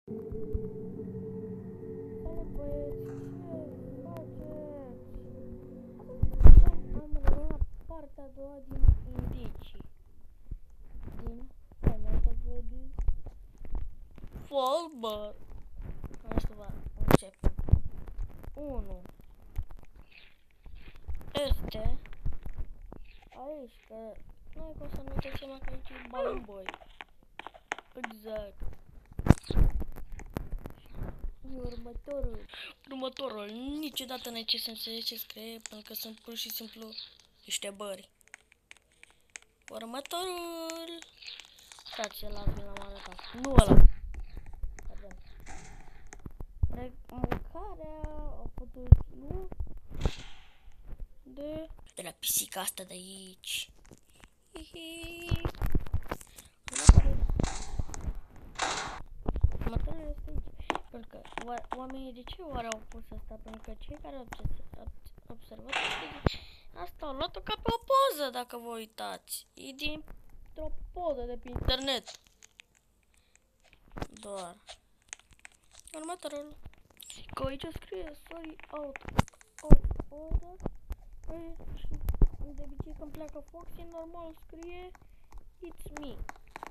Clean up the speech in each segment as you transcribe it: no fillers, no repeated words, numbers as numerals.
Salut băieți, ce faceți? Am rămas la partea a doua din indicii. Din Final Fantasy Fallbar. Asta va începe. 1. Este aici, că noi cum să nu uitați seama că aici e Balloon Boy. Exact. Următorul, niciodată n-ai ce să înțelegi ce scrie, pentru că sunt pur și simplu niște bări. Următorul, stați, ăla vi l-am arătat, nu ăla. Mâncarea a putut, nu? De la pisica asta de aici. Hihi. Următorul este aici. Pentru că oamenii de ce oare au pus asta? Pentru că cei care au observat asta au luat-o ca pe o poză, dacă vă uitați. E dintr-o poză de pe internet. Doar. Următorul. Că aici scrie sorry out of order. Și de obicei când pleacă Foxy, normal scrie it's me.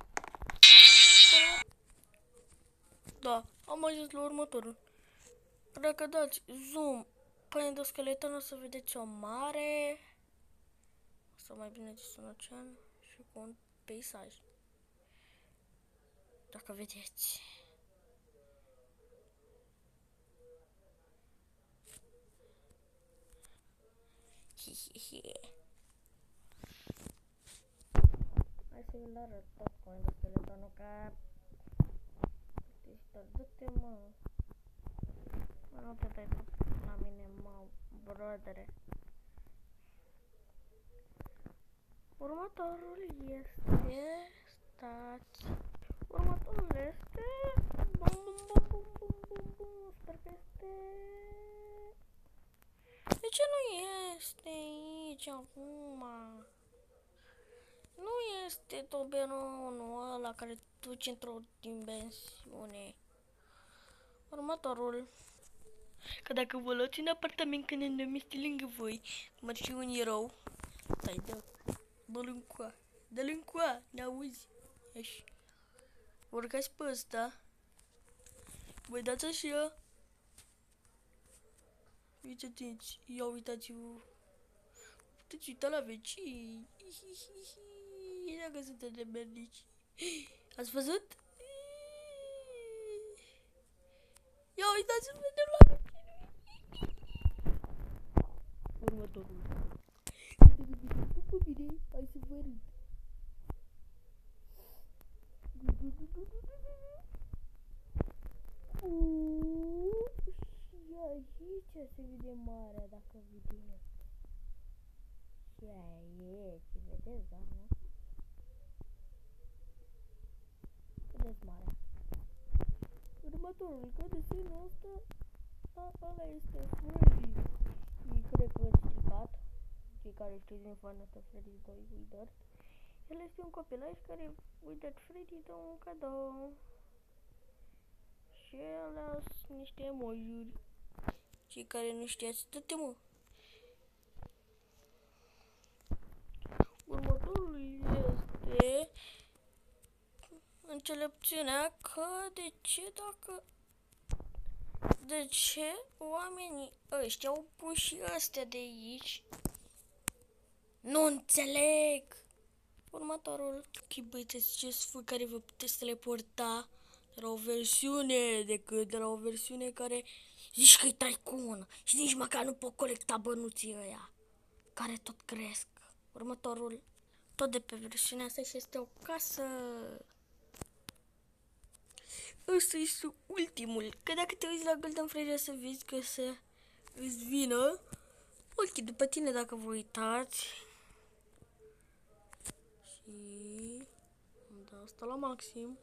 Da, am ajuns la următorul. Dacă dați zoom pe endoskeleton o să vedeți o mare, sau mai bine zis un ocean și cu un peisaj. Dacă vedeți. Hai să vi-l arăt tot cu endoskeletonul, că du-te, mă. Nu te dai la mine, mă, brodere. Următorul este... Stați... Următorul este... Sper că este... De ce nu este aici acum? Nu este toberonul ăla care duce într-o dimensiune. Următorul. Că dacă vă luați în apartament când ne numiți lângă voi, cum ar fi un erou, stai, dă-l încoa, n-auzi? Așa. Urcați pe ăsta. Voi dați așa. Uitați, ia uitați-vă. Puteți uita la vecini. Dacă sunteți de mernici. Ați văzut? Ia uitați-vă de la vecini. Următorul. După mine, hai să vă arăt. Și aici se vede marea, dacă vedem. Și aici, vedeți, da, nu? Vedeți marea. Următorul, că desenul ăsta, ăla este Freddy. Și cred că e stricat. Cei care știți din Final Fantasy 2 Wizard. El este un copilaj care Wizard Freddy dă un cadou. Și alea sunt niște emoji-uri. Cei care nu știați, dă-te, mă. Următorul este înțelepciunea că de ce oamenii ăștia au pus și astea de aici? Nu înțeleg! Următorul. Ok, băieți, ziceți voi care vă puteți teleporta de la o versiune care zici că-i tycoon și nici măcar nu pot colecta bănuții ăia care tot cresc. Următorul, tot de pe versiunea asta și este o casă. Ăsta este ultimul, că dacă te uiți la Golden Friday să vezi că îți vină ochii după tine dacă vă uitați. Și îmi dau asta la maxim.